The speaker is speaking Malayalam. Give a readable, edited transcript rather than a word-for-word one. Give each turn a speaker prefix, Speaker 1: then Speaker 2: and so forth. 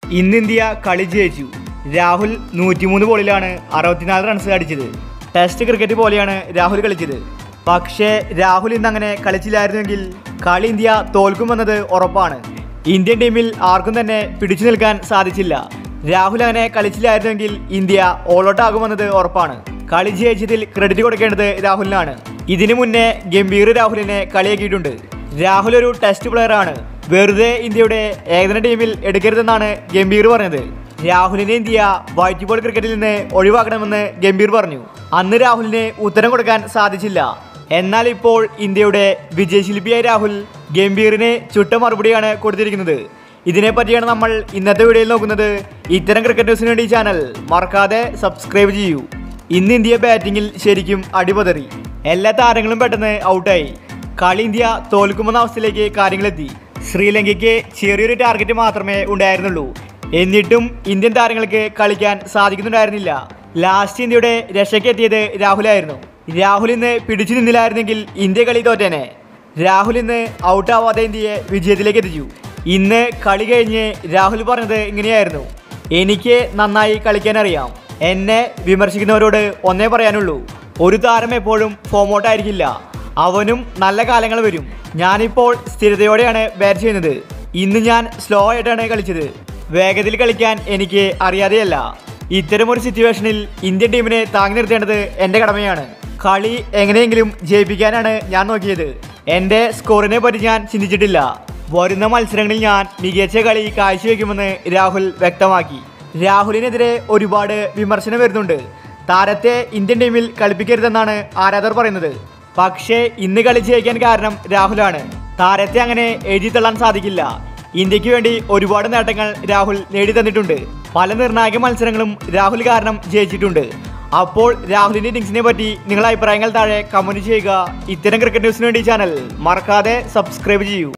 Speaker 1: ഇന്ന് ഇന്ത്യ കളി ജയിച്ചു. രാഹുൽ 103 ബോളിലാണ് 64 റൺസ് അടിച്ചത്. ടെസ്റ്റ് ക്രിക്കറ്റ് പോലെയാണ് രാഹുൽ കളിച്ചത്. പക്ഷേ രാഹുൽ ഇന്ന് അങ്ങനെ കളിച്ചില്ലായിരുന്നെങ്കിൽ കളി ഇന്ത്യ തോൽക്കുമെന്നത് ഉറപ്പാണ്. ഇന്ത്യൻ ടീമിൽ ആർക്കും തന്നെ പിടിച്ചു നിൽക്കാൻ സാധിച്ചില്ല. രാഹുൽ അങ്ങനെ കളിച്ചില്ലായിരുന്നെങ്കിൽ ഇന്ത്യ ഓൾ ഔട്ട് ആകുമെന്നത് ഉറപ്പാണ്. കളി ജയിച്ചതിൽ ക്രെഡിറ്റ് കൊടുക്കേണ്ടത് രാഹുലിനാണ്. ഇതിനു മുന്നേ ഗംഭീർ രാഹുലിനെ കളിയാക്കിയിട്ടുണ്ട്. രാഹുൽ ഒരു ടെസ്റ്റ് പ്ലെയറാണ്, വെറുതെ ഇന്ത്യയുടെ ഏകദിന ടീമിൽ എടുക്കരുതെന്നാണ് ഗംഭീർ പറഞ്ഞത്. രാഹുലിനെ ഇന്ത്യ വൈറ്റ് ബോൾ ക്രിക്കറ്റിൽ നിന്ന് ഒഴിവാക്കണമെന്ന് ഗംഭീർ പറഞ്ഞു. അന്ന് രാഹുലിന് ഉത്തരം കൊടുക്കാൻ സാധിച്ചില്ല. എന്നാൽ ഇപ്പോൾ ഇന്ത്യയുടെ വിജയശില്പിയായ രാഹുൽ ഗംഭീറിന് ചുട്ട മറുപടിയാണ് കൊടുത്തിരിക്കുന്നത്. ഇതിനെപ്പറ്റിയാണ് നമ്മൾ ഇന്നത്തെ വീഡിയോയിൽ നോക്കുന്നത്. ഇത്തരം ക്രിക്കറ്റ് ന്യൂസിന് വേണ്ടി ചാനൽ മറക്കാതെ സബ്സ്ക്രൈബ് ചെയ്യൂ. ഇന്ന് ഇന്ത്യ ബാറ്റിങ്ങിൽ ശരിക്കും അടിപതറി. എല്ലാ താരങ്ങളും പെട്ടെന്ന് ഔട്ടായി. കളി ഇന്ത്യ തോൽക്കുമെന്ന അവസ്ഥയിലേക്ക് കാര്യങ്ങളെത്തി. ശ്രീലങ്കയ്ക്ക് ചെറിയൊരു ടാർഗറ്റ് മാത്രമേ ഉണ്ടായിരുന്നുള്ളൂ. എന്നിട്ടും ഇന്ത്യൻ താരങ്ങൾക്ക് കളിക്കാൻ സാധിക്കുന്നുണ്ടായിരുന്നില്ല. ലാസ്റ്റ് ഇന്ത്യയുടെ രക്ഷയ്ക്ക് എത്തിയത് രാഹുലായിരുന്നു. രാഹുൽ ഇന്ന് പിടിച്ചു നിന്നില്ലായിരുന്നെങ്കിൽ ഇന്ത്യ കളി തോറ്റേനെ. രാഹുൽ ഇന്ന് ഔട്ടാവാതെ ഇന്ത്യയെ വിജയത്തിലേക്ക് എത്തിച്ചു. ഇന്ന് കളി കഴിഞ്ഞ് രാഹുൽ പറഞ്ഞത് ഇങ്ങനെയായിരുന്നു: എനിക്ക് നന്നായി കളിക്കാനറിയാം. എന്നെ വിമർശിക്കുന്നവരോട് ഒന്നേ പറയാനുള്ളൂ, ഒരു താരം എപ്പോഴും ഫോം ഔട്ട് ആയിരിക്കില്ല. അവനും നല്ല കാലങ്ങൾ വരും. ഞാനിപ്പോൾ സ്ഥിരതയോടെയാണ് ബാറ്റ് ചെയ്യുന്നത്. ഇന്ന് ഞാൻ സ്ലോ ആയിട്ടാണ് കളിച്ചത്. വേഗത്തിൽ കളിക്കാൻ എനിക്ക് അറിയാതെയല്ല. ഇത്തരമൊരു സിറ്റുവേഷനിൽ ഇന്ത്യൻ ടീമിനെ താങ്ങി നിർത്തേണ്ടത് എൻ്റെ കടമയാണ്. കളി എങ്ങനെയെങ്കിലും ജയിപ്പിക്കാനാണ് ഞാൻ നോക്കിയത്. എൻ്റെ സ്കോറിനെ പറ്റി ഞാൻ ചിന്തിച്ചിട്ടില്ല. വരുന്ന മത്സരങ്ങളിൽ ഞാൻ മികച്ച കളി കാഴ്ചവെക്കുമെന്ന് രാഹുൽ വ്യക്തമാക്കി. രാഹുലിനെതിരെ ഒരുപാട് വിമർശനം വരുന്നുണ്ട്. താരത്തെ ഇന്ത്യൻ ടീമിൽ കളിപ്പിക്കരുതെന്നാണ് ആരാധകർ പറയുന്നത്. പക്ഷേ ഇന്ന് കളി ജയിക്കാൻ കാരണം രാഹുലാണ്. താരത്തെ അങ്ങനെ എഴുതി തള്ളാൻ സാധിക്കില്ല. ഇന്ത്യക്ക് വേണ്ടി ഒരുപാട് നേട്ടങ്ങൾ രാഹുൽ നേടിത്തന്നിട്ടുണ്ട്. പല നിർണായക മത്സരങ്ങളും രാഹുൽ കാരണം ജയിച്ചിട്ടുണ്ട്. അപ്പോൾ രാഹുലിൻ്റെ ഇന്നിംഗ്സിനെ പറ്റി നിങ്ങളുടെ അഭിപ്രായങ്ങൾ താഴെ കമന്റ് ചെയ്യുക. ഇത്തരം ക്രിക്കറ്റ് ന്യൂസിന് വേണ്ടി ചാനൽ മറക്കാതെ സബ്സ്ക്രൈബ് ചെയ്യൂ.